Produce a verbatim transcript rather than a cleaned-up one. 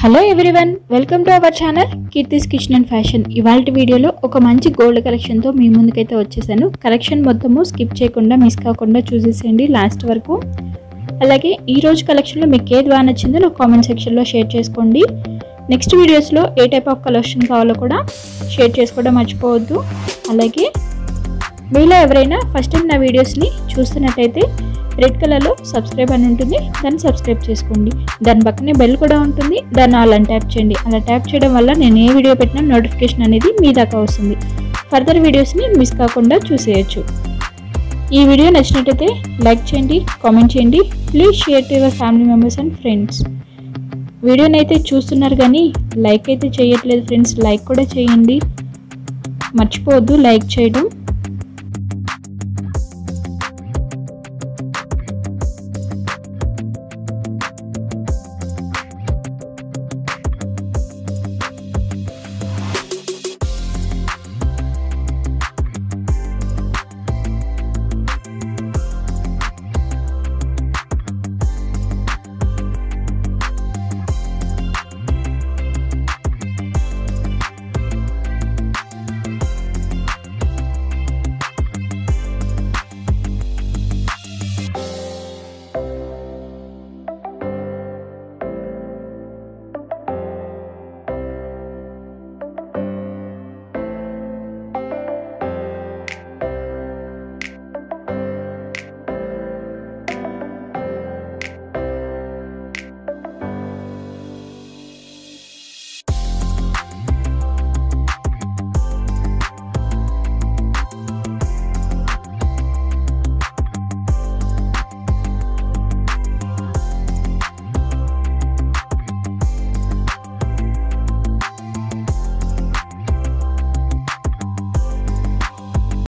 Hello everyone, welcome to our channel Keerthi's kitchen and fashion. ఇవాల్టి వీడియోలో ఒక మంచి గోల్డ్ కలెక్షన్తో మీ ముందుకైతే వచ్చేసాను. కలెక్షన్ మొత్తము స్కిప్ చేయకుండా మిస్ కాకుండా చూసేసేయండి లాస్ట్ వరకు. అలాగే ఈరోజు కలెక్షన్లో మీకు ఏది బాగా నచ్చిందో నాకు కామెంట్ సెక్షన్లో షేర్ చేసుకోండి. నెక్స్ట్ వీడియోస్లో ఏ టైప్ ఆఫ్ కలెక్షన్ కావాలో కూడా షేర్ చేసుకోవడం మర్చిపోవద్దు. అలాగే మీలో ఎవరైనా ఫస్ట్ టైం నా వీడియోస్ని చూస్తున్నట్టయితే రెడ్ కలర్లో సబ్స్క్రైబ్ అని ఉంటుంది, దాన్ని సబ్స్క్రైబ్ చేసుకోండి. దాని పక్కనే బెల్ కూడా ఉంటుంది, దాన్ని అలా ట్యాప్ చేయండి. అలా ట్యాప్ చేయడం వల్ల నేను ఏ వీడియో పెట్టినా నోటిఫికేషన్ అనేది మీ దాకా వస్తుంది. ఫర్దర్ వీడియోస్ని మిస్ కాకుండా చూసేయచ్చు. ఈ వీడియో నచ్చినట్టయితే లైక్ చేయండి, కామెంట్ చేయండి. Please share to your family members and friends. వీడియోని అయితే చూస్తున్నారు కానీ లైక్ అయితే చేయట్లేదు ఫ్రెండ్స్. లైక్ కూడా చేయండి, మర్చిపోవద్దు లైక్ చేయడం.